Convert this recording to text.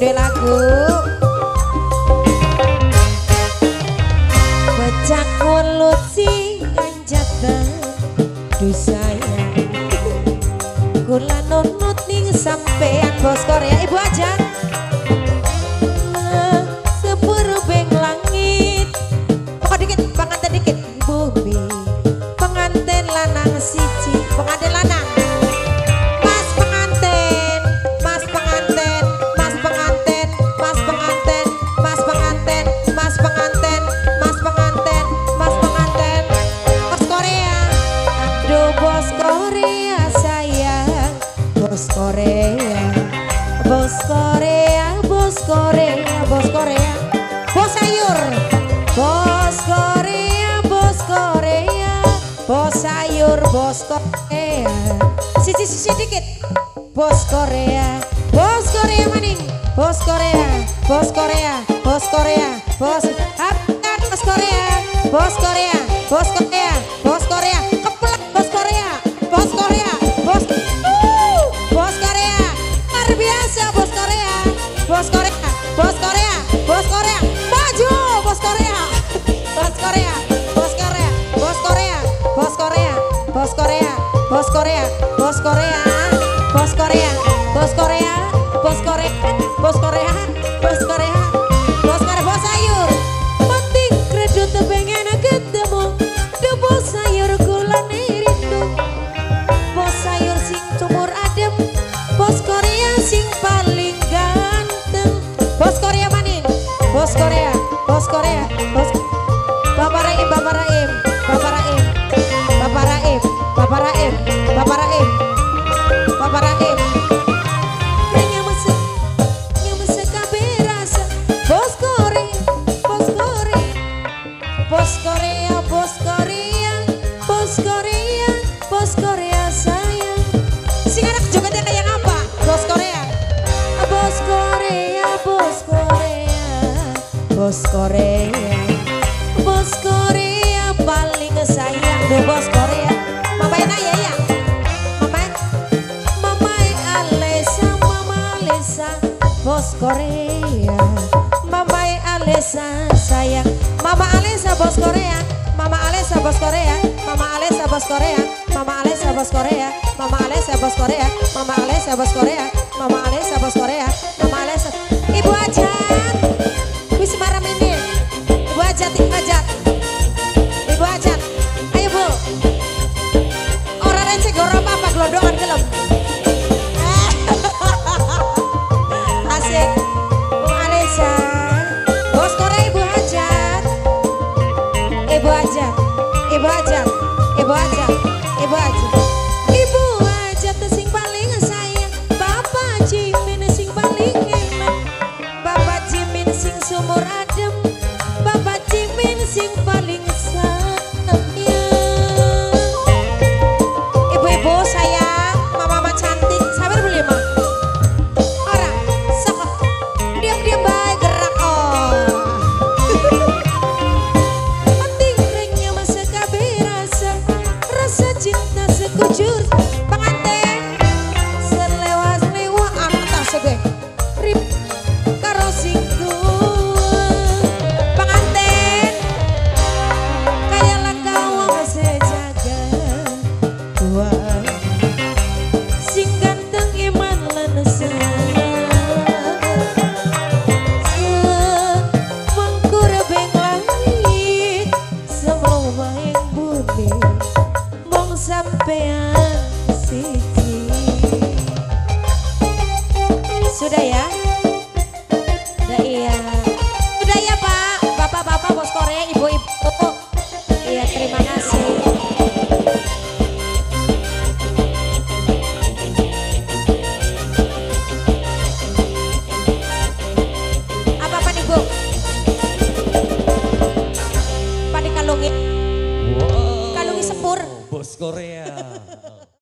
duwe lagu. Bocah kulut sing anjatan duh sayang. Kula nunut ning sampean bos Korea Ibu Ajan. Seberubeng langit. Pokok dikit, pengantin dikit. Bumi pengantin lanang siji, pengantin lanang. Mas pengantin, mas pengantin, mas pengantin, mas pengantin, mas pengantin, mas pengantin, mas pengantin, mas pengantin. Bos Korea, aduh bos Korea sayang, bos Korea, bos Korea, bos Korea, bos Korea, bos sayur, bos Korea, bos Korea, bos sayur, bos Korea. Sisi dikit, bos Korea, bos Korea maning, bos Korea, bos Korea, bos Korea, bos Hapkan bos Korea, bos Korea, bos Korea, bos Korea, keplak bos Korea, bos Korea, bos bos Korea, luar biasa bos Korea, bos Korea, bos Korea, bos Korea, maju bos Korea, bos Korea, bos Korea, bos Korea, bos Korea, bos Korea, bos Korea, bos Korea, bos Korea, bos Korea, bos Korea, bos Korea, bos Korea, bos Korea, bos sayur. Penting kredit pengen ketemu, the bos sayur kula rindu. Bos sayur sing tumur adem, bos Korea sing paling ganteng. Bos Korea maning, bos Korea, bos Korea, bos Bapak Raim, Bapak Raim, Bapak Raim, Bapak Raim, Bapak Raim, Bapak Raim, Bapak Raim. Nyamese kabeh rasa. Bos Korea, bos Korea, bos Korea, bos Korea, bos Korea, bos Korea sayang. Sing anak jogetnya kayak apa? Bos Korea, bos Korea, bos Korea, bos Korea, bos Korea paling sayang tuh bos Korea. Mamain ayah ya, mamain Alesa, mama Alesa, bos Korea, mamain Alesa sayang, mama Alesa bos Korea, mama Alesa bos Korea, mama Alesa bos Korea, mama Alesa bos Korea, mama Alesa bos Korea, mama Alesa bos Korea, mama Alesa bos Korea, mama Alesa. Ibu Ajat, wis maram ini, Ibu Ajat, Ibu Ajat, Ibu Ajat, ayo Bu. Orang receh gak apa-apa, gelondongan gelem. Asik, Bu Alesa, bos Korea Ibu Ajat, Ibu Ajat, Ibu Ajat, Ibu Ajat, Ibu Ajat, Ibu Ajat sing paling sayang, Bapak Jimin sing paling enak, Bapak Jimin sing sumur adem, Bapak Jimin sing paling sayang. Ibu-ibu sayang, mama-mama cantik, sabar beli mah. Orang, sok, diam-diam baik gerak oh. Penting ringnya masa kabeh rasa, rasa cinta sekujur. Pengantin, selewa-selewa anak sebe, rip karo sing tua. Pengantin, kayak lakawang sejaga tua. Sing ganteng iman lan semangkur beng langit, semua main bumi, mong sampean siji. Sudah ya? Sudah iya. Sudah ya Pak, Bapak-bapak bos Korea, Ibu-ibu. Iya terima kasih. Apa nih Bu? Pak dikalungi, kalungi sepur. Bos Korea.